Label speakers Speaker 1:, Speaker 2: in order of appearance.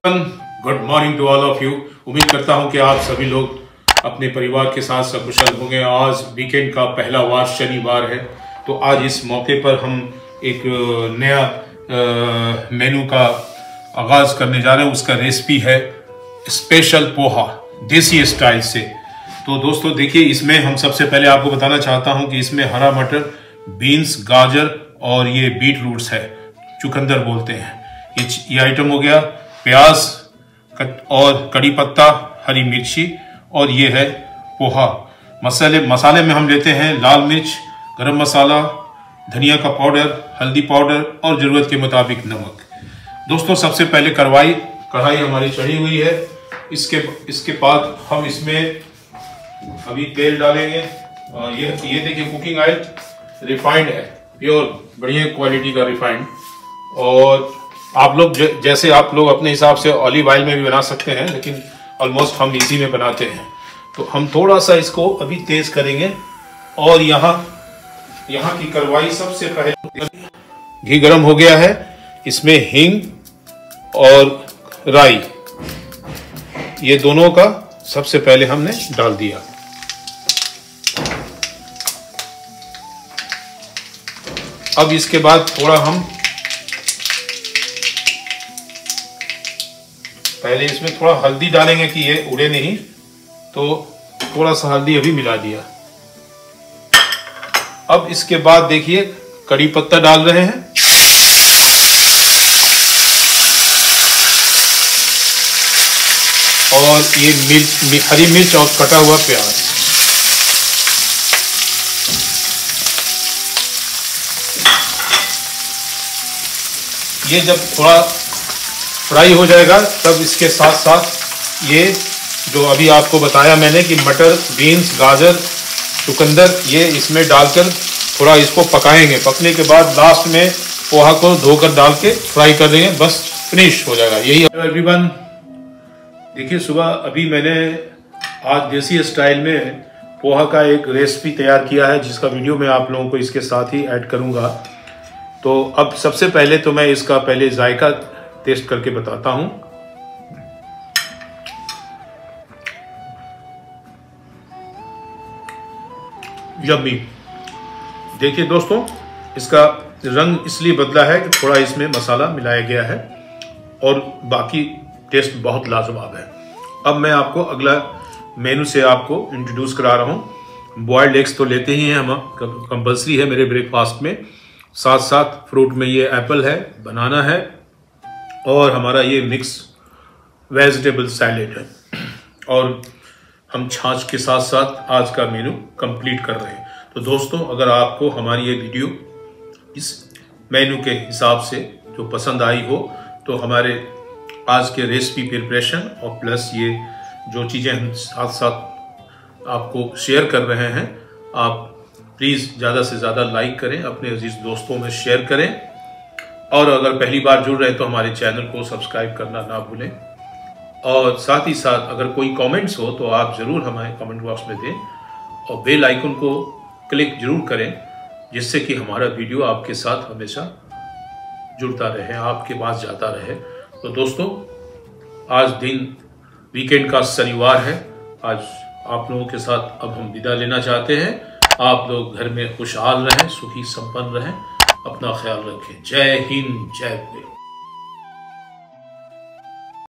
Speaker 1: Good morning to all of you. उम्मीद करता हूं कि आप सभी लोग अपने परिवार के साथ सकुशल होंगे। आज वीकेंड का पहला वार शनिवार है, तो आज इस मौके पर हम एक नया मेनू का आगाज करने जा रहे हैं। उसका रेसिपी है स्पेशल पोहा देसी स्टाइल से। तो दोस्तों देखिए, इसमें हम सबसे पहले आपको बताना चाहता हूं कि इसमें हरा मटर, बीन्स, गाजर और ये बीट रूट्स है, चुकंदर बोलते हैं। ये आइटम हो गया। प्याज और कड़ी पत्ता, हरी मिर्ची, और ये है पोहा। मसाले में हम लेते हैं लाल मिर्च, गरम मसाला, धनिया का पाउडर, हल्दी पाउडर और जरूरत के मुताबिक नमक। दोस्तों सबसे पहले कढ़ाई हमारी चढ़ी हुई है। इसके बाद हम इसमें अभी तेल डालेंगे। ये देखिए, कुकिंग ऑयल रिफाइंड है, प्योर बढ़िया क्वालिटी का रिफाइंड। और आप लोग जैसे आप लोग अपने हिसाब से ऑलिव ऑयल में भी बना सकते हैं, लेकिन ऑलमोस्ट हम इसी में बनाते हैं। तो हम थोड़ा सा इसको अभी तेज करेंगे। और यहाँ की करवाई सबसे पहले, घी गर्म हो गया है, इसमें हींग और राई, ये दोनों का सबसे पहले हमने डाल दिया। अब इसके बाद थोड़ा हम पहले इसमें थोड़ा हल्दी डालेंगे कि ये उड़े नहीं, तो थोड़ा सा हल्दी अभी मिला दिया। अब इसके बाद देखिए कड़ी पत्ता डाल रहे हैं, और ये हरी मिर्च और कटा हुआ प्याज। ये जब थोड़ा फ्राई हो जाएगा, तब इसके साथ साथ ये जो अभी आपको बताया मैंने कि मटर, बीन्स, गाजर, चुकंदर, ये इसमें डालकर थोड़ा इसको पकाएंगे। पकने के बाद लास्ट में पोहा को धोकर डाल के फ्राई कर देंगे, बस फिनिश हो जाएगा। यही एवरीवन। देखिए, सुबह अभी मैंने आज देसी स्टाइल में पोहा का एक रेसिपी तैयार किया है, जिसका वीडियो मैं आप लोगों को इसके साथ ही ऐड करूंगा। तो अब सबसे पहले तो मैं इसका पहले जायका टेस्ट करके बताता हूं। यम्मी। देखिए दोस्तों, इसका रंग इसलिए बदला है कि थोड़ा इसमें मसाला मिलाया गया है, और बाकी टेस्ट बहुत लाजवाब है। अब मैं आपको अगला मेनू से आपको इंट्रोड्यूस करा रहा हूं। बॉयल्ड एग्स तो लेते ही हैं हम, कंपल्सरी है मेरे ब्रेकफास्ट में। साथ साथ फ्रूट में ये एप्पल है, बनाना है, और हमारा ये मिक्स वेजिटेबल सैलेड है। और हम छाछ के साथ साथ आज का मेनू कंप्लीट कर रहे हैं। तो दोस्तों, अगर आपको हमारी ये वीडियो इस मेनू के हिसाब से जो पसंद आई हो, तो हमारे आज के रेसिपी प्रिपरेशन और प्लस ये जो चीज़ें हम साथ साथ आपको शेयर कर रहे हैं, आप प्लीज़ ज़्यादा से ज़्यादा लाइक करें, अपने अजीज दोस्तों में शेयर करें, और अगर पहली बार जुड़ रहे हैं तो हमारे चैनल को सब्सक्राइब करना ना भूलें। और साथ ही साथ अगर कोई कमेंट्स हो तो आप ज़रूर हमें कमेंट बॉक्स में दें, और बेल आइकन को क्लिक जरूर करें, जिससे कि हमारा वीडियो आपके साथ हमेशा जुड़ता रहे, आपके पास जाता रहे। तो दोस्तों, आज दिन वीकेंड का शनिवार है। आज आप लोगों के साथ अब हम विदा लेना चाहते हैं। आप लोग घर में खुशहाल रहें, सुखी संपन्न रहें, अपना ख्याल रखें। जय हिंद, जय भीम।